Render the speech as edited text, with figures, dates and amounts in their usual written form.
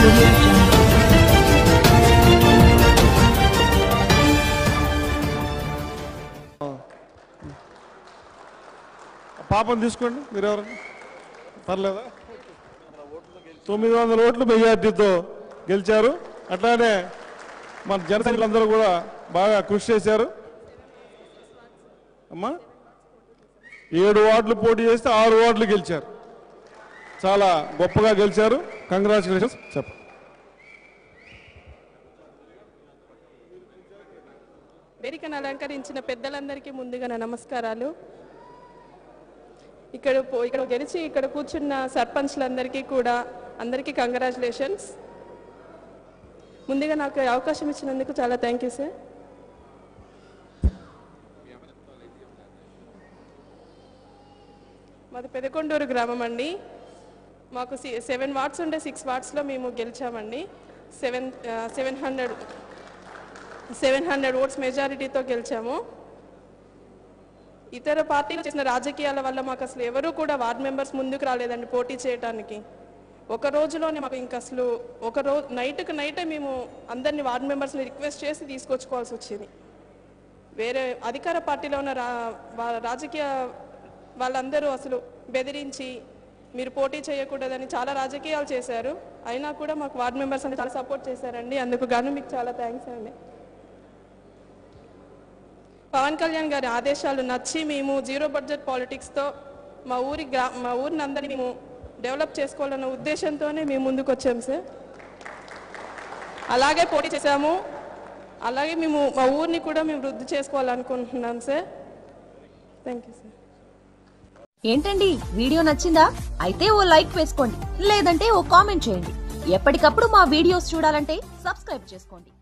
Audio Jungle. పాపం తీసుకోండి మీరు ఎవరు పర్లేదా 900 ఓట్లు మెజార్టీతో గెలిచారు. అట్లానే మన జనసైనికులందరూ కూడా బాగా కృషి చేశారు. అమ్మా 7 వార్డులు పోటీ చేస్తే 6 వార్డులు గెలిచారు. చాలా గొప్పగా గెలిచారు. కంగ్రాచులేషన్స్. చెప్ప వేదికను అలంకరించిన పెద్దలందరికీ ముందుగా నా నమస్కారాలు. ఇక్కడ గెలిచి ఇక్కడ కూర్చున్న సర్పంచ్లందరికీ కూడా అందరికీ కంగ్రాచులేషన్స్. ముందుగా నాకు అవకాశం ఇచ్చినందుకు చాలా థ్యాంక్ యూ సార్. మాది పెదకొండూరు గ్రామం అండి. మాకు 7 వార్డ్స్ ఉంటే 6 వార్డ్స్లో మేము గెలిచామండి. 700 ఓట్స్ మెజారిటీతో గెలిచాము. ఇతర పార్టీలు చేసిన రాజకీయాల వల్ల మాకు అసలు ఎవరు కూడా వార్డ్ మెంబర్స్ ముందుకు రాలేదండి పోటీ చేయడానికి. ఒక రోజులోనే మాకు ఇంకా అసలు నైట్కి నైటే మేము అందరినీ వార్డ్ మెంబర్స్ని రిక్వెస్ట్ చేసి తీసుకొచ్చుకోవాల్సి వచ్చింది. వేరే అధికార పార్టీలో ఉన్న రాజకీయ వాళ్ళందరూ అసలు బెదిరించి మీరు పోటీ చేయకూడదని చాలా రాజకీయాలు చేశారు. అయినా కూడా మాకు వార్డ్ మెంబర్స్ అని చాలా సపోర్ట్ చేశారండి. అందుకు గాను మీకు చాలా థ్యాంక్స్ అండి. పవన్ కళ్యాణ్ గారి ఆదేశాలు నచ్చి మేము 0 బడ్జెట్ పాలిటిక్స్తో మా ఊరిని అందరినీ మేము డెవలప్ చేసుకోవాలన్న ఉద్దేశంతోనే మేము ముందుకు వచ్చాము సార్. అలాగే పోటీ చేశాము. అలాగే మేము మా ఊరిని కూడా మేము వృద్ధి చేసుకోవాలనుకుంటున్నాం సార్. Thank you sir. ఏంటండి వీడియో నచ్చిందా? అయితే ఓ లైక్ వేసుకోండి, లేదంటే ఓ కామెంట్ చేయండి. ఎప్పటికప్పుడు మా వీడియోస్ చూడాలంటే సబ్స్క్రైబ్ చేసుకోండి.